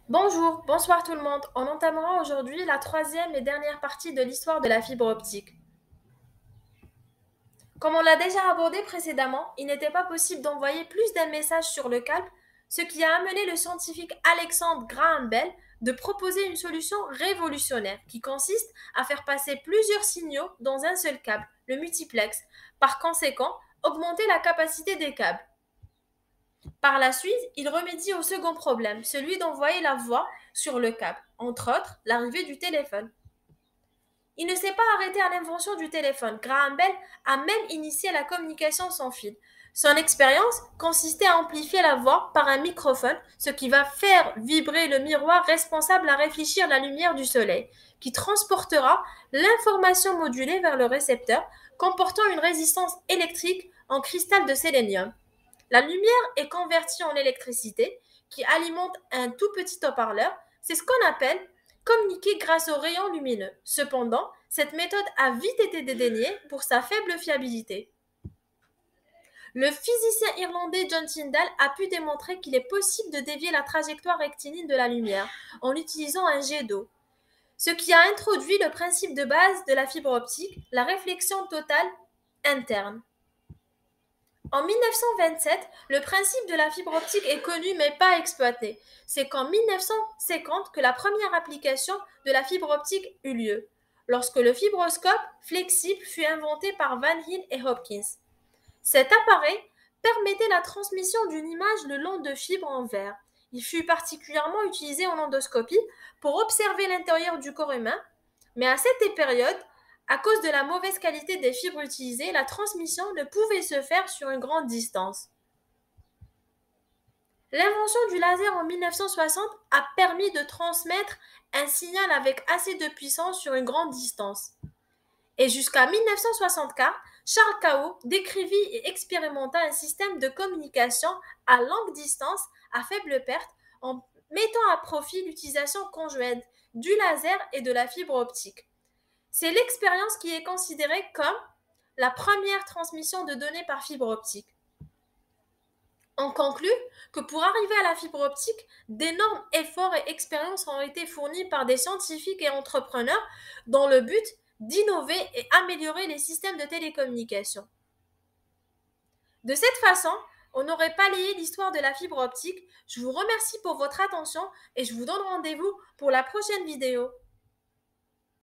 Bonjour, bonsoir tout le monde. On entamera aujourd'hui la troisième et dernière partie de l'histoire de la fibre optique. Comme on l'a déjà abordé précédemment, il n'était pas possible d'envoyer plus d'un message sur le câble, ce qui a amené le scientifique Alexandre Graham Bell de proposer une solution révolutionnaire qui consiste à faire passer plusieurs signaux dans un seul câble, le multiplex. Par conséquent, augmenter la capacité des câbles. Par la suite, il remédie au second problème, celui d'envoyer la voix sur le câble, entre autres l'arrivée du téléphone. Il ne s'est pas arrêté à l'invention du téléphone. Graham Bell a même initié la communication sans fil. Son expérience consistait à amplifier la voix par un microphone, ce qui va faire vibrer le miroir responsable à réfléchir la lumière du soleil, qui transportera l'information modulée vers le récepteur, comportant une résistance électrique en cristal de sélénium. La lumière est convertie en électricité qui alimente un tout petit haut-parleur. C'est ce qu'on appelle communiquer grâce aux rayons lumineux. Cependant, cette méthode a vite été dédaignée pour sa faible fiabilité. Le physicien irlandais John Tyndall a pu démontrer qu'il est possible de dévier la trajectoire rectiligne de la lumière en utilisant un jet d'eau, ce qui a introduit le principe de base de la fibre optique, la réflexion totale interne. En 1927, le principe de la fibre optique est connu mais pas exploité. C'est qu'en 1950 que la première application de la fibre optique eut lieu, lorsque le fibroscope flexible fut inventé par Van Hill et Hopkins. Cet appareil permettait la transmission d'une image le long de fibres en verre. Il fut particulièrement utilisé en endoscopie pour observer l'intérieur du corps humain, mais à cette période, à cause de la mauvaise qualité des fibres utilisées, la transmission ne pouvait se faire sur une grande distance. L'invention du laser en 1960 a permis de transmettre un signal avec assez de puissance sur une grande distance. Et jusqu'à 1964, Charles Kao décrivit et expérimenta un système de communication à longue distance à faible perte en mettant à profit l'utilisation conjointe du laser et de la fibre optique. C'est l'expérience qui est considérée comme la première transmission de données par fibre optique. On conclut que pour arriver à la fibre optique, d'énormes efforts et expériences ont été fournis par des scientifiques et entrepreneurs dans le but d'innover et améliorer les systèmes de télécommunication. De cette façon, on aurait balayé l'histoire de la fibre optique. Je vous remercie pour votre attention et je vous donne rendez-vous pour la prochaine vidéo.